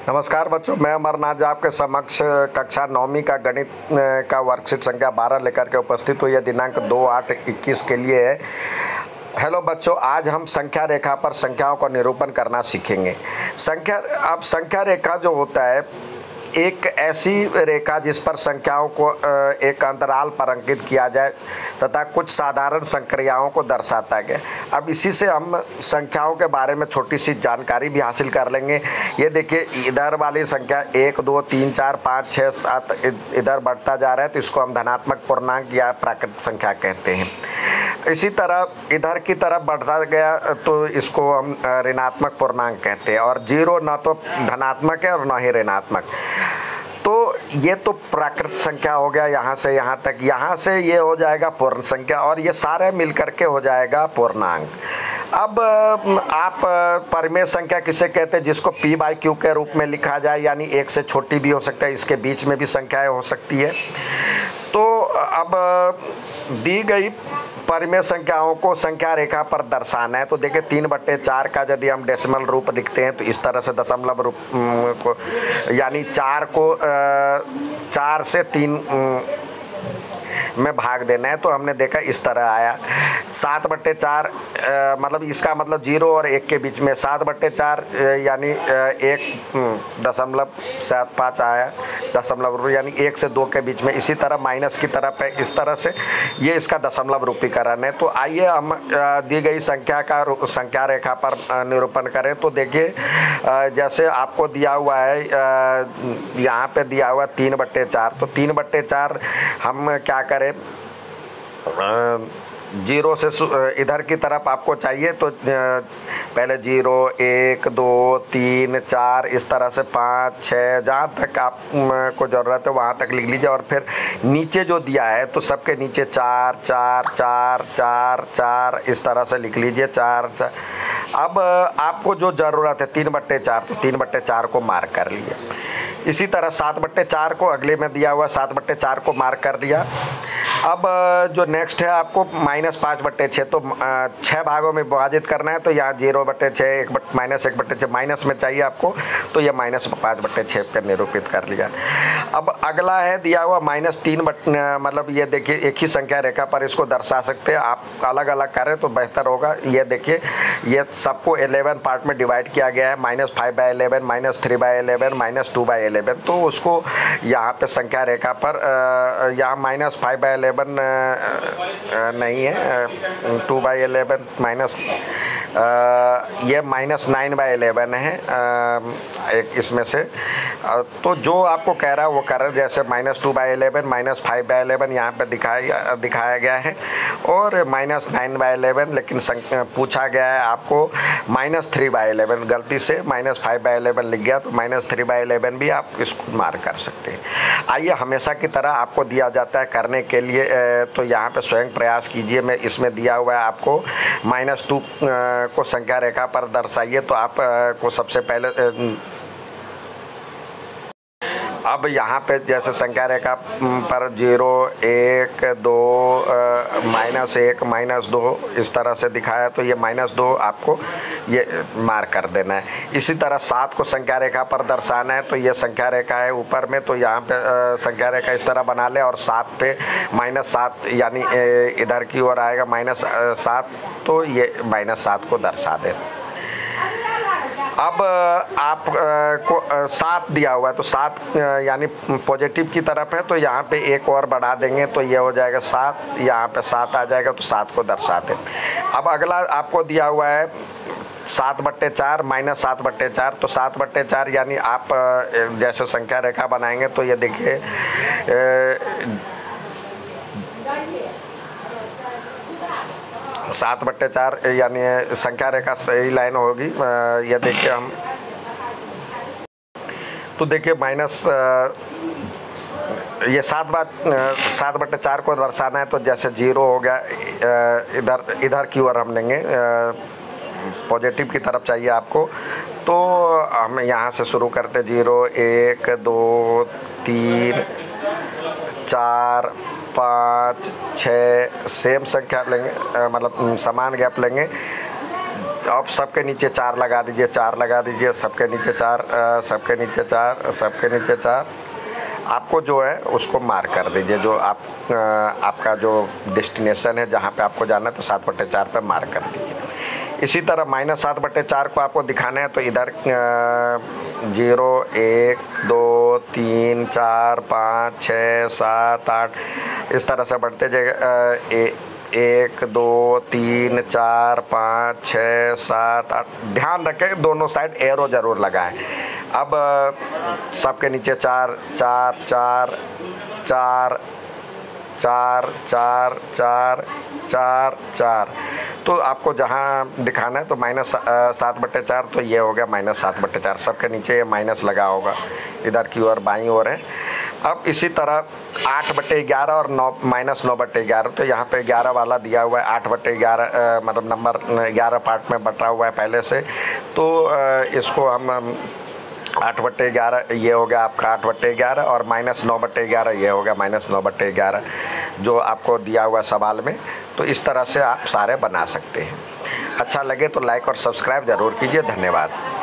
नमस्कार बच्चों, मैं अमरनाथ आपके समक्ष कक्षा 9वीं का गणित का वर्कशीट संख्या 12 लेकर के उपस्थित हुई है। दिनांक 2/8/21 के लिए है। हेलो बच्चों, आज हम संख्या रेखा पर संख्याओं का निरूपण करना सीखेंगे। संख्या रेखा जो होता है एक ऐसी रेखा जिस पर संख्याओं को एक अंतराल पर अंकित किया जाए तथा कुछ साधारण संक्रियाओं को दर्शाता गया। अब इसी से हम संख्याओं के बारे में छोटी सी जानकारी भी हासिल कर लेंगे। ये देखिए, इधर वाली संख्या 1 2 3 4 5 6 7 इधर बढ़ता जा रहा है, तो इसको हम धनात्मक पूर्णांक या प्राकृत संख्या कहते हैं। इसी तरह इधर की तरफ बढ़ता गया तो इसको हम ऋणात्मक पूर्णांक कहते हैं। और 0 ना तो धनात्मक है और ना ही ऋणात्मक। तो ये तो प्राकृत संख्या हो गया, यहाँ से यहाँ तक। यहाँ से ये हो जाएगा पूर्ण संख्या और ये सारे मिलकर के हो जाएगा पूर्णांक। अब आप परिमेय संख्या किसे कहते हैं? जिसको p/q के रूप में लिखा जाए, यानी 1 से छोटी भी हो सकता है, इसके बीच में भी संख्याएं हो सकती है। तो अब दी गई परिमेय संख्याओं को संख्या रेखा पर दर्शाना है। तो देखिए, 3/4 का यदि हम डेसिमल रूप लिखते हैं तो इस तरह से दशमलव रूप को, यानी 4 को 4 से 3 में भाग देना है। तो हमने देखा इस तरह आया 7/4, मतलब इसका मतलब 0 और 1 के बीच में 7/4 यानी 1.75 आया दशमलव, यानी 1 से 2 के बीच में। इसी तरह माइनस की तरफ है, इस तरह से ये इसका दशमलव रूपीकरण है। तो आइए हम दी गई संख्या का संख्या रेखा पर निरूपण करें। तो देखिए, जैसे आपको दिया हुआ है, यहाँ पे दिया हुआ 3/4। तो 3/4 हम क्या करें, 0 से इधर की तरफ आपको चाहिए तो पहले 0 1 2 3 4 इस तरह से 5 6 जहाँ तक आपको ज़रूरत है वहाँ तक लिख लीजिए। और फिर नीचे जो दिया है तो सबके नीचे 4 4 4 4 4 इस तरह से लिख लीजिए 4 4। अब आपको जो ज़रूरत है 3/4, तो 3/4 को मार्क कर लिए। इसी तरह 7/4 को अगले में दिया हुआ 7/4 को मार्क कर दिया। अब जो नेक्स्ट है आपको -5/6, तो 6 भागों में विभाजित करना है। तो यहाँ 0/6 -1/6 माइनस में चाहिए आपको, तो ये -5/6 पे निरूपित कर लिया। अब अगला है दिया हुआ -3, मतलब ये देखिए एक ही संख्या रेखा पर इसको दर्शा सकते हैं। आप अलग अलग करें तो बेहतर होगा। ये देखिए, ये सबको 11 पार्ट में डिवाइड किया गया है, -5/11 -3/11 -2/11। तो उसको यहाँ पे संख्या रेखा पर यहाँ -5/11 नहीं है, 2/11 माइनस ये -9/11 है एक इसमें से। तो जो आपको कह रहा है वो कर रहे, जैसे -2/11 -5/11 यहाँ पे दिखाया गया है, और -9/11, लेकिन पूछा गया है आपको -3/11। गलती से -5/11 लिख गया, तो -3/11 भी आप इसको मार्क कर सकते हैं। आइए, हमेशा की तरह आपको दिया जाता है करने के लिए, तो यहाँ पे स्वयं प्रयास कीजिए। मैं इसमें दिया हुआ है आपको -2 को संख्या रेखा पर दर्शाइए। तो आप को सबसे पहले अब यहाँ पे जैसे संख्या रेखा पर 0 1 2 -1 -2 इस तरह से दिखाया, तो ये -2 आपको ये मार्क कर देना है। इसी तरह 7 को संख्या रेखा पर दर्शाना है। तो ये संख्या रेखा है ऊपर में, तो यहाँ पे संख्या रेखा इस तरह बना ले, और 7 पे -7 यानी इधर की ओर आएगा -7, तो ये -7 को दर्शा दे। अब आप को 7 दिया हुआ है, तो 7 यानी पॉजिटिव की तरफ है, तो यहाँ पे 1 और बढ़ा देंगे, तो ये हो जाएगा 7। यहाँ पे 7 आ जाएगा, तो 7 को दर्शाते। अब अगला आपको दिया हुआ है 7/4 -7/4। तो 7/4 यानी आप जैसे संख्या रेखा बनाएंगे, तो ये देखिए 7/4 यानी संख्या रेखा सही लाइन होगी। ये देखिए हम, तो देखिए ये 7/4 को दर्शाना है। तो जैसे 0 हो गया, इधर की ओर हम लेंगे, पॉजिटिव की तरफ चाहिए आपको। तो हम यहाँ से शुरू करते 0 1 2 3 4 5 6 सेम संख्या लेंगे, मतलब समान गैप लेंगे। अब सबके नीचे 4 लगा दीजिए, 4 लगा दीजिए, सबके नीचे 4, सबके नीचे 4, सबके नीचे 4। आपको जो है उसको मार्क कर दीजिए, जो आपका जो डेस्टिनेशन है जहाँ पे आपको जाना है, तो 7/4 पे मार्क कर दीजिए। इसी तरह -7/4 को आपको दिखाना है, तो इधर 0 1 2 3 4 5 6 7 8 इस तरह से बढ़ते जाएगा। 1 2 3 4 5 6 7 8। ध्यान रखें दोनों साइड एरो ज़रूर लगाएं। अब सबके नीचे 4 4 4 4 4 4 4 4 4। तो आपको जहाँ दिखाना है तो -7/4, तो ये हो गया -7/4। सबके नीचे ये माइनस लगा होगा, इधर की ओर बाईं ओर है। अब इसी तरह 8/11 और -9/11, तो यहाँ पे 11 वाला दिया हुआ है। 8/11 मतलब नंबर 11 पार्ट में बटा हुआ है पहले से, तो इसको हम 8/11 ये हो गया आपका 8/11, और -9/11 ये हो गया -9/11 जो आपको दिया हुआ सवाल में। तो इस तरह से आप सारे बना सकते हैं। अच्छा लगे तो लाइक और सब्सक्राइब ज़रूर कीजिए। धन्यवाद।